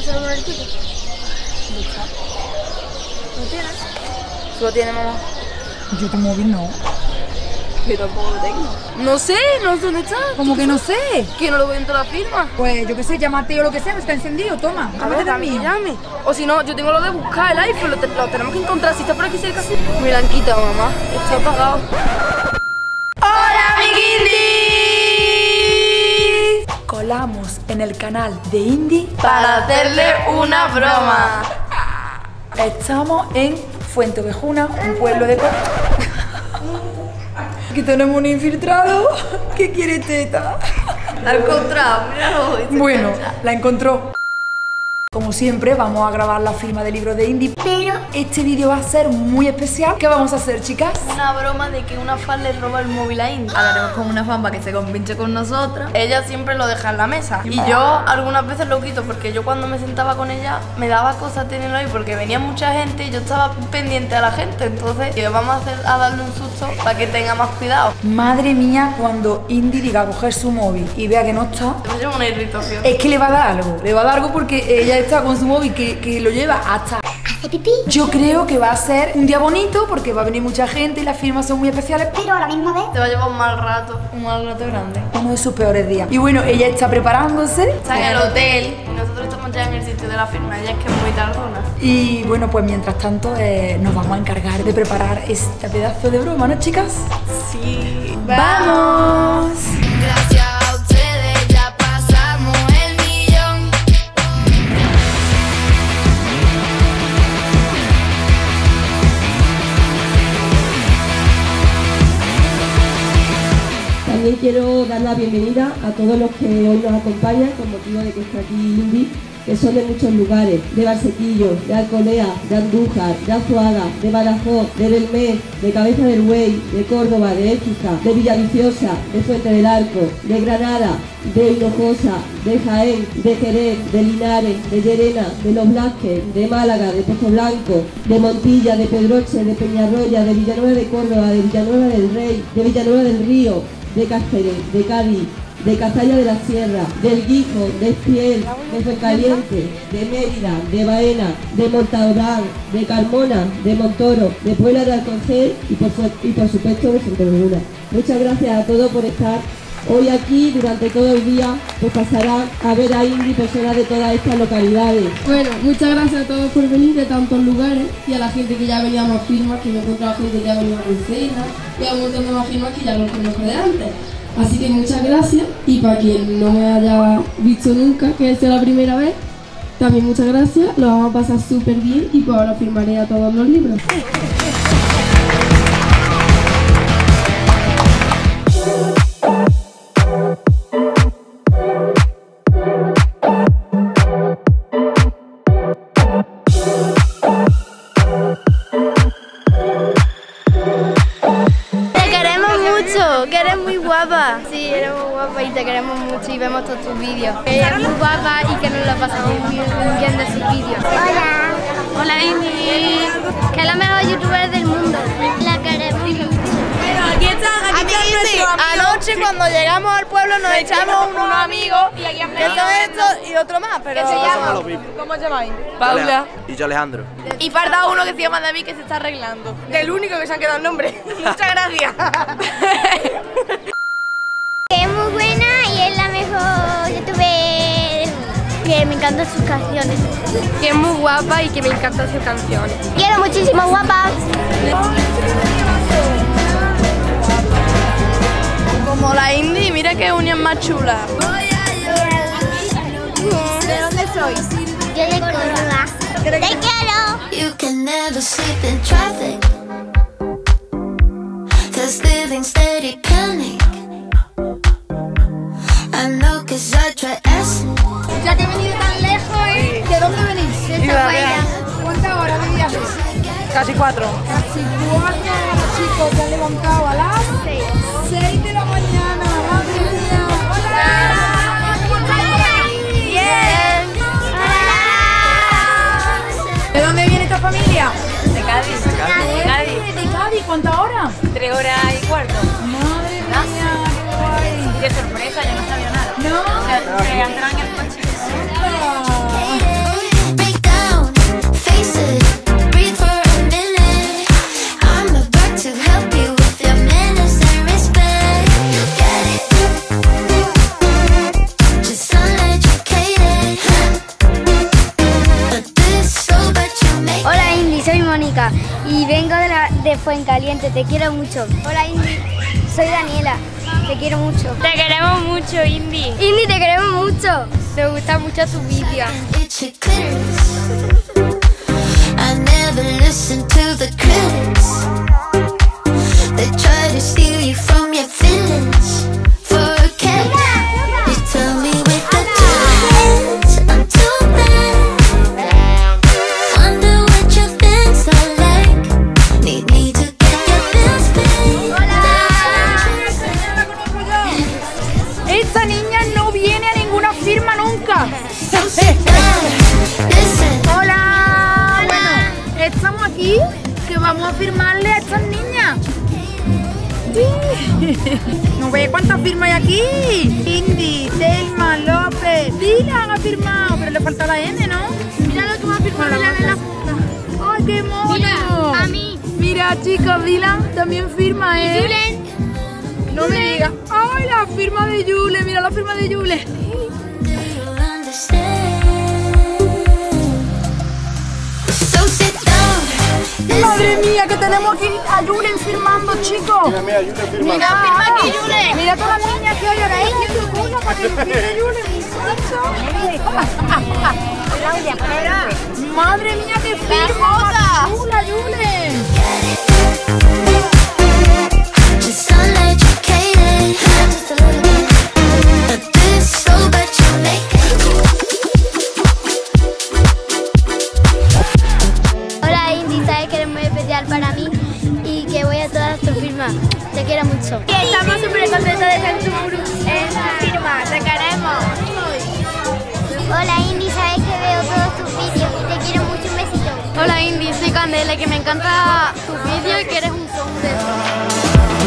se lo pone el tipo? ¿Dónde está? ¿Lo tienes? ¿Tú lo tienes, mamá? Yo con móvil no. Yo tampoco lo tengo. No sé dónde está. ¿Cómo que no sé? Que no lo veo en toda la firma. Pues yo qué sé, llámate o lo que sea, no está encendido, toma. A ver, Tómate el mío. llame. O si no, yo tengo lo de buscar el iPhone, lo tenemos que encontrar. Si está por aquí cerca, sí. Me lo han quitado, mamá. Está apagado. ¡Hola, mi Indie! Colamos en el canal de Indie Para hacerle una broma. Estamos en Fuente Ovejuna, un pueblo de... Aquí tenemos un infiltrado que quiere teta. La he encontrado, míralo. Bueno, la encontró. Como siempre, vamos a grabar la firma del libro de Indie, pero este vídeo va a ser muy especial. ¿Qué vamos a hacer, chicas? Una broma de que una fan le roba el móvil a Indie. Hablaremos con una fan para que se compinche con nosotras. Ella siempre lo deja en la mesa y yo algunas veces lo quito porque yo cuando me sentaba con ella me daba cosa tenerlo ahí porque venía mucha gente y yo estaba pendiente a la gente. Entonces vamos a darle un susto para que tenga más cuidado. Madre mía, cuando Indie diga a coger su móvil y vea que no está, Me lleva una irritación. es que le va a dar algo. Le va a dar algo porque ella está con su móvil que lo lleva hasta... ¿Hace pipí? Yo creo que va a ser un día bonito porque va a venir mucha gente y las firmas son muy especiales. Pero a la misma vez. Te va a llevar un mal rato grande. Uno de sus peores días. Y bueno, ella está preparándose. Está en el hotel y nosotros estamos ya en el sitio de la firma. Ella es que es muy tardona. Y bueno, pues mientras tanto nos vamos a encargar de preparar este pedazo de broma, ¿no, chicas? Sí. ¡Vamos! Gracias a ustedes ya pasamos el millón. También quiero dar la bienvenida a todos los que hoy nos acompañan con motivo de que está aquí Indie, que son de muchos lugares, de Barsequillo, de Alcolea, de Andújar, de Azuaga, de Badajoz, de Belmez, de Cabeza del Buey, de Córdoba, de Écija, de Villaviciosa, de Fuente del Arco, de Granada, de Hinojosa, de Jaén, de Jerez, de Linares, de Llerena, de Los Blasques, de Málaga, de Pozo Blanco, de Montilla, de Pedroche, de Peñarroya, de Villanueva de Córdoba, de Villanueva del Rey, de Villanueva del Río, de Cáceres, de Cádiz, de Cazalla de la Sierra, del Guijo, de Espiel, de Fuencaliente, de Mérida, de Baena, de Montalbán, de Carmona, de Montoro, de Puebla de Alconcel y por supuesto de Fuenteovejuna. Muchas gracias a todos por estar hoy aquí. Durante todo el día pues pasarán a ver a Indie personas de todas estas localidades. Bueno, muchas gracias a todos por venir de tantos lugares y a la gente que ya venía a más firmas, que me he encontrado gente que ya venía a Bruselas y a un montón de más firmas que ya los conozco de antes. Así que muchas gracias, y para quien no me haya visto nunca, que sea la primera vez, también muchas gracias, lo vamos a pasar súper bien y pues ahora firmaré a todos los libros. Que eres muy guapa. Sí, eres muy guapa y te queremos mucho y vemos todos tus vídeos. Eres muy guapa y que nos lo pasamos muy bien viendo sus vídeos. Hola. Hola, Indie. Que es la mejor youtuber del mundo. La queremos. Aquí están nuestros amigos. Anoche cuando llegamos al pueblo nos echamos unos amigos que son estos y otro más, pero se llama? ¿Cómo os llamáis? Paula. Y yo Alejandro. Y falta uno que se llama David que se está arreglando. Del único que se han quedado el nombre. Muchas gracias. Que es muy buena y es la mejor youtuber. Que me encantan sus canciones. Que es muy guapa y que me encantan sus canciones. Quiero muchísimo, guapa. Como la Indie, mira qué unión más chula. ¿De dónde sois? Yo de Córdoba. ¡Te quiero! You can never sleep in traffic. There's living steady panic. I know 'cause I try asking. Ya que he venido tan lejos, ¿de dónde venís? De Zaguaira. ¿Cuántas horas de viaje? Casi 4. Casi 4, los chicos se han levantado a las 6 de la mañana. ¡Madre mía! ¿De dónde viene esta familia? De Cádiz. ¿De Cádiz? ¿Cuántas horas? 3 horas y cuarto. Madre mía, qué guay. De sorpresa, yo no sabía nada. No. Se entran en el coche. Ah. y vengo de Fuencaliente, te quiero mucho. Hola Indy, soy Daniela, te quiero mucho. Te queremos mucho, Indy. Indy, te queremos mucho. Nos gusta mucho tu vídeo. I never listen to the critics. They try to steal you from your feelings. Forget it. You tell me with the hands I'm too bad. Wonder what your things are like. Need me to get your bills paid. Esta niña no viene a ninguna firma nunca. So sit down, listen. Hola. Bueno, estamos aquí que vamos a firmarle a estas niñas. ¿No ve cuántas firmas hay aquí? Indy, Telma, López, Dylan ha firmado, pero le falta la N, ¿no? Mira lo que me ha firmado Dylan en la punta. ¡Ay, qué mono! Mira, a mí. Mira, chicos, Dylan también firma, ¿eh? ¿Y Julen? No me digas. ¡Ay, la firma de Yule! Mira la firma de Yule. So sit down. ¡Madre mía, que tenemos aquí a Julen firmando, chicos! Mira, Julen firma. Mira, firma aquí, Julen. Mira todas las niñas que hay ahora. Para que firme Julen, muchacho. ¡Madre mía, qué firma! ¡Chula, Julen! Just uneducated, just a little bit. A bit slow, but you make it. Hola Indy, sabes que eres muy especial para mí y que voy a todas tus firmas. Te quiero mucho. Y estamos súper contentos de estar en tu firma. Te queremos. Hola Indy, sabes que veo todos tus vídeos y te quiero mucho. Un besito. Hola Indy, soy Candela, que me encanta tus vídeos y que eres un son de eso.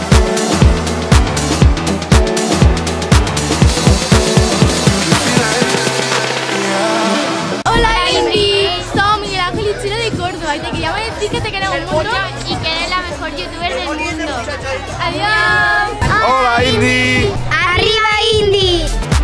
Y te queríamos decir que te queremos mucho y que eres la mejor youtuber del mundo. Adiós. Hola, Indy. Arriba, Indy.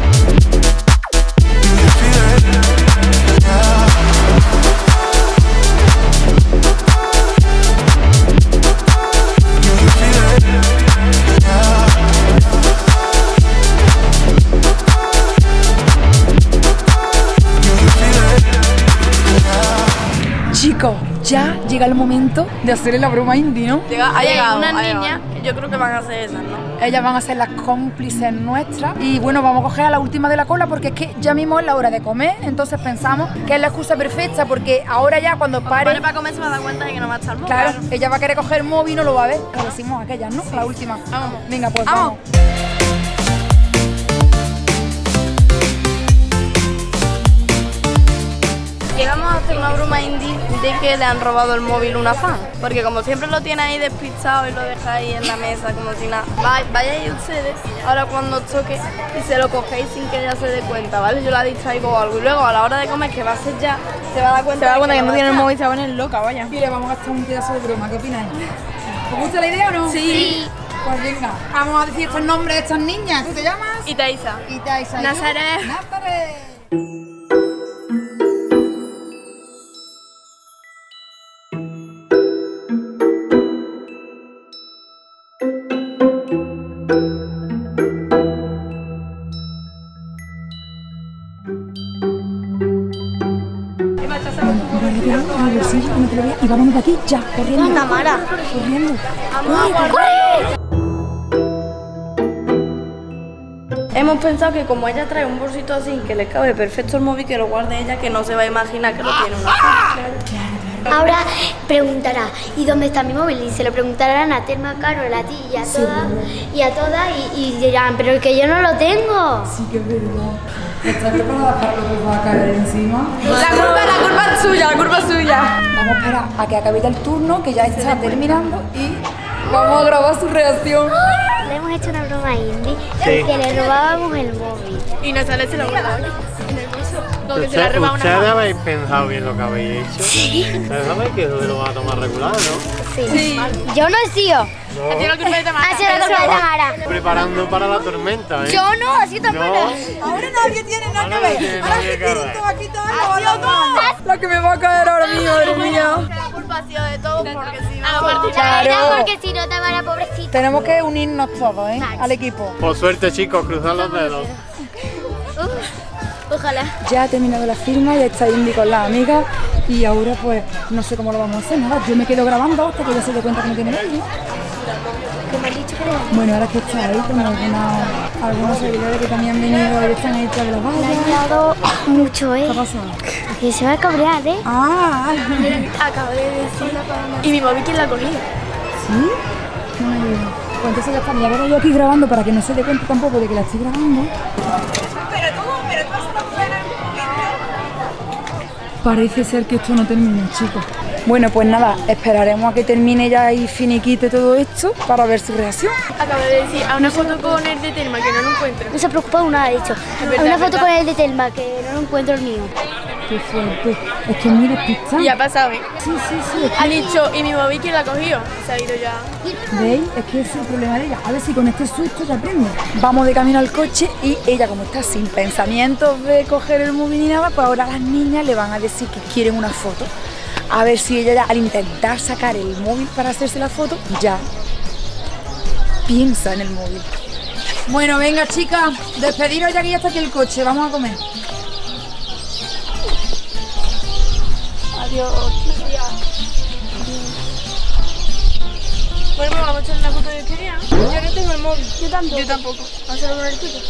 Chicos, ya llega el momento de hacerle la broma a Indy, ¿no? Ha llegado unas niñas que yo creo que van a ser esas, ¿no? Ellas van a ser las cómplices nuestras. Y bueno, vamos a coger a la última de la cola porque es que ya mismo es la hora de comer. Entonces pensamos que es la excusa perfecta porque ahora ya cuando pare para comer se va a dar cuenta de que no va a estar móvil. Claro, ella va a querer coger el móvil y no lo va a ver. Le decimos a aquellas, ¿no? Sí. La última. Vamos. Venga, pues vamos. Y vamos a hacer una broma indie de que le han robado el móvil una fan. Porque como siempre lo tiene ahí despistado y lo deja ahí en la mesa como si nada. Vayáis ustedes ahora cuando os toque y se lo cogéis sin que ella se dé cuenta, ¿vale? Yo la distraigo o algo. Y luego a la hora de comer, que va a ser ya, se va a dar cuenta, que no tiene el móvil y se va a poner loca, vaya. Y le vamos a gastar un pedazo de broma, ¿qué opináis? ¿Os gusta la idea o no? Sí. Pues venga, vamos a decir estos nombres de estas niñas. ¿Tú te llamas? Itaiza. Itaiza. Nazaret. Nazaret. Y vámonos de aquí ya, corriendo. Tamara. Corriendo. Hemos pensado que como ella trae un bolsito así que le cabe perfecto el móvil, que lo guarde ella, que no se va a imaginar que lo tiene una fan. Ahora preguntará, ¿y dónde está mi móvil? Y se lo preguntarán a Telma, Carol, a ti y a todas, y dirán, pero es que yo no lo tengo. Sí que es verdad. ¿Estás preparada para lo que va a caer encima? La culpa es suya, la culpa es suya. Vamos a esperar a que acabe ya el turno, que ya está terminando, y vamos a grabar su reacción. Le hemos hecho una broma a Indy, que le robábamos el móvil. Y Nazaret se lo guardaba en el bolso. Como que se la ¿Ustedes robaba una fan. habéis pensado bien lo que habéis hecho? Sí. Ustedes sabéis que eso se lo van a tomar regular, ¿no? Sí. Yo no he sido. No. Ha sido la culpa de Tamara. Preparando para la tormenta, ¿eh? Yo no, ha sido Tamara. Ahora nadie tiene nada que ver. Ahora nadie se que tienen ver. todos aquí todas la que me va a caer ahora mío, madre mía. La culpa ha sido de todos porque si no... Claro. Porque si no, Tamara, pobrecita. Tenemos que unirnos todos, ¿eh? Al equipo. Por suerte, chicos, cruzad los dedos. Ojalá. Ya ha terminado la firma, ya está Indy con las amigas y ahora pues no sé cómo lo vamos a hacer, nada, yo me quedo grabando hasta que ella se dé cuenta que no tiene nadie. ¿Qué me has dicho que era? Bueno, ahora que está ahí con algunos seguidores que también han venido y están ahí tras las Me ha vallas. ayudado mucho, ¿Qué ha pasado? Que se va a cabrear, ¿eh? Ah, Acabo de decir y mi móvil quién la ha cogido. ¿sí? Muy bien. Pues entonces ya está, me quedo yo aquí grabando para que no se dé cuenta tampoco de que la estoy grabando. Parece ser que esto no termina, chicos. Bueno, pues nada, esperaremos a que termine ya y finiquite todo esto para ver su reacción. Acabo de decir a una foto con el de Telma que no lo encuentro. No se ha preocupado nada, ha dicho. verdad, Una foto verdad. con el de Telma, que no lo encuentro el mío. Qué fuerte. Es que es muy despistado. Y ha pasado, ¿eh? Sí, sí, sí. Ha dicho, ¿y mi móvil quién la ha cogido? Se ha ido ya. ¿Veis? Es que ese es el problema de ella. A ver si con este susto ya aprende. Vamos de camino al coche y ella, como está sin pensamientos de coger el móvil ni nada, pues ahora las niñas le van a decir que quieren una foto. A ver si ella ya, al intentar sacar el móvil para hacerse la foto, ya piensa en el móvil. Bueno, venga, chicas, despediros ya que ya está aquí el coche. Vamos a comer. Adiós. Bueno, pues vamos a echar una foto de quería. Yo no tengo el móvil. Yo tampoco. Yo tampoco. Vamos a hacerlo con el tuyo.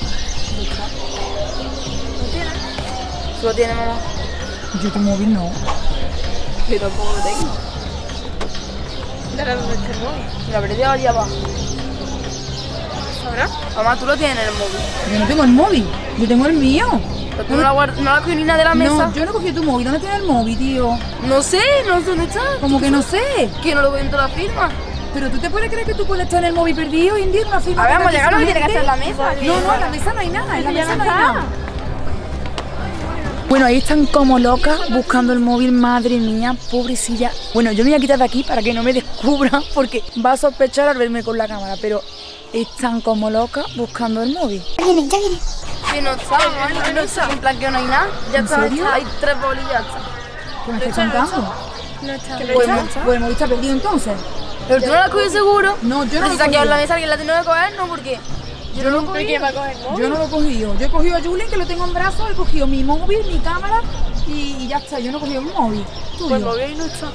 ¿Lo tienes? ¿Tú lo tienes, mamá? Yo tu móvil no. Yo tampoco lo tengo. ¿Ahora dónde está el móvil? Lo habré dejado allí abajo. ¿Sabrá? Mamá, tú lo tienes en el móvil. Yo no tengo el móvil, yo tengo el mío. Pero tú no la cogí ni nada de la mesa. No, yo no cogí tu móvil. ¿Dónde tienes el móvil, tío? No sé dónde está. Como que no sé. Que no lo veo en toda la firma. Pero tú te puedes creer que tú puedes estar en el móvil perdido y en día en una firma. A ver, con vamos a llegar, tantísima tiene que gente. hacer la mesa. No, en la mesa no hay nada. En la Ya mesa no no hay está. nada. Bueno, ahí están como locas buscando el móvil, madre mía, pobrecilla. Bueno, yo me voy a quitar de aquí para que no me descubran porque va a sospechar al verme con la cámara, pero están como locas buscando el móvil. Ya viene, ya viene. Que no está, no está. En plan que no hay nada. Ya ¿En está, serio? hay 3 bolillas. ¿Qué me estás contando? No está. Pues el móvil está perdido entonces. Pero tú no la has cogido seguro. No, yo no lo Si he se ha quedado en la cogido. mesa, alguien la tiene que coger, no, porque yo no lo cogí. ¿Quién va a coger? Yo no lo he cogido. Yo he cogido a Julien, que lo tengo en brazos, he cogido mi móvil, mi cámara y ya está. Yo no he cogido el móvil. Pues el móvil no está.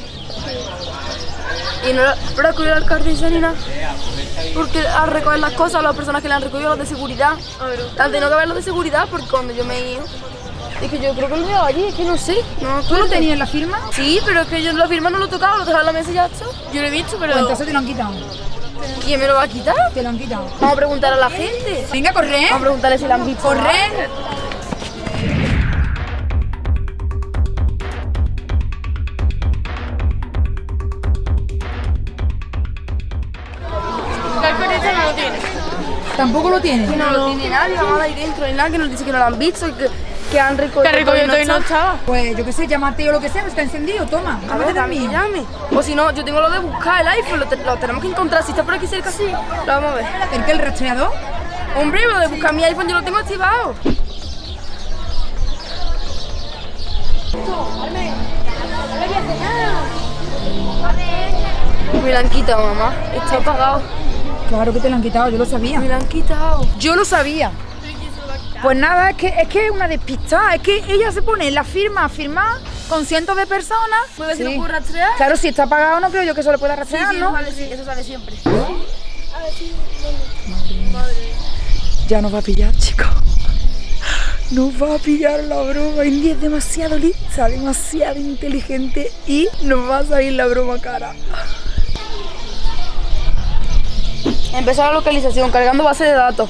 Y no para coger al carnicero ni nada. Porque a recoger las cosas, las personas que le han recogido, los de seguridad. Han tenido que ver los de seguridad porque cuando yo me he ido. Es que yo creo que lo he dejado allí, es que no sé. No me ¿Tú lo acuerdo. tenías en la firma? Sí, pero es que yo la firma no lo he tocado, lo he dejado en la mesa y ya está. Yo lo he visto, pero Pues entonces te lo han quitado. ¿quién me lo va a quitar? Te lo han quitado. Vamos a preguntar a la gente. Venga, corre. Vamos a preguntarle si la han visto. Corre. El carnicero no lo tiene. Tampoco lo tienes. No lo tiene nadie, vamos ahí dentro, hay nada que nos dice que no lo han visto y que han recogido todo y no estaba. Pues yo qué sé, llámate o lo que sea, está encendido, toma. A ver, Llámate dame, mío. llame. O si no, yo tengo lo de buscar el iPhone, lo tenemos que encontrar. Si está por aquí cerca, sí. Lo vamos a ver. ¿El que el rastreador? Hombre, lo de buscar mi iPhone yo lo tengo activado. Me lo han quitado, mamá. Está apagado. Claro que te lo han quitado, yo lo sabía. Me lo han quitado. Yo lo sabía. Pues nada, es que es una despistada. Es que ella se pone en la firma a firmar con cientos de personas. ¿Puedo ver si Sí. lo puedo rastrear? Claro, si está apagado no creo yo que se lo pueda rastrear, Sí, ¿no? vale, sí, eso sale siempre. Ya nos va a pillar, chicos. Nos va a pillar la broma. Indy es demasiado lista, demasiado inteligente y nos va a salir la broma cara. Empezar la localización, cargando base de datos.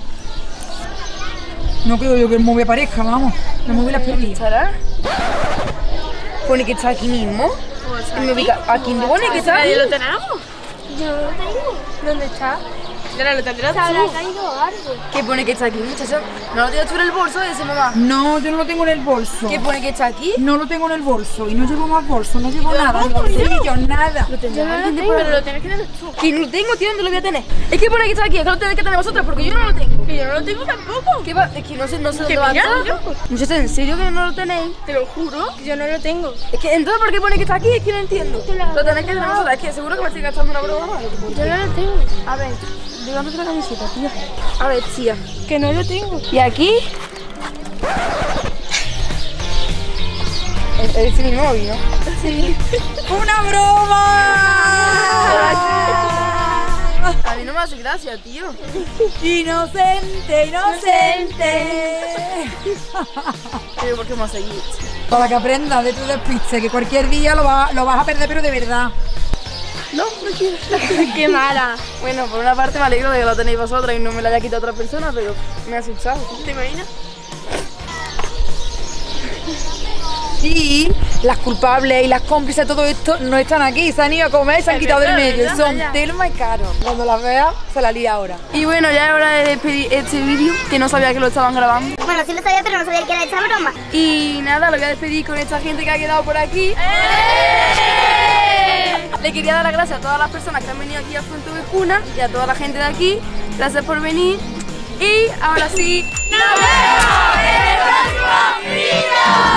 No creo yo que el móvil aparezca, vamos. El móvil has perdido. ¿Estará? Pone que está aquí mismo. Y me ubica. Aquí pone que está. ¿Nadie lo tenemos? Yo no lo tengo. ¿Dónde está? Ya lo tendrás tú. Se habrá caído algo. ¿Qué pone que está aquí, muchacho? ¿No lo tienes tú en el bolso ese, mamá? No, yo no lo tengo en el bolso. ¿Qué pone que está aquí? No lo tengo en el bolso y no llevo más bolso, no llevo nada. En el bolsillo, nada. Yo no lo tengo, pero lo tienes que tener tú. Que no lo tengo, tío, ¿dónde lo voy a tener? Es que pone que está aquí, es que lo tenéis que tener vosotros porque yo no lo tengo. Que yo no lo tengo tampoco. ¿Qué va? Es que no sé dónde Que va a mira, estar. yo. Muchachos, ¿en serio que no lo tenéis? Te lo juro. Yo no lo tengo. Es que entonces, ¿por qué pone que está aquí? Es que no entiendo. Lo tenéis que tener vosotros, es que seguro que me estoy gastando una broma más. Yo no lo tengo. A ver, dígame otra camiseta, tía. A ver, tía. Que no lo tengo. ¿Y aquí? Es mi móvil, ¿no? Sí. ¡Una broma! A mí no me hace gracia, tío. Inocente, inocente. Pero ¿por qué me has seguido? Para que aprendas de tu despiste, que cualquier día lo vas a perder, pero de verdad. No quiero. Qué mala. Bueno, por una parte me alegro de que lo tenéis vosotras y no me lo haya quitado otra persona, pero me ha asustado. ¿Te imaginas? Sí, las culpables y las cómplices de todo esto no están aquí, se han ido a comer, se han quitado del medio. Son Telma y Caro. Cuando las veas, se la lía ahora. Y bueno, ya es hora de despedir este vídeo, que no sabía que lo estaban grabando. Bueno, sí lo sabía, pero no sabía que era esta broma. Y nada, lo voy a despedir con esta gente que ha quedado por aquí. Le quería dar las gracias a todas las personas que han venido aquí a Fuente Ovejuna y a toda la gente de aquí. Gracias por venir. Y ahora sí, ¡nos vemos en el próximo vídeo!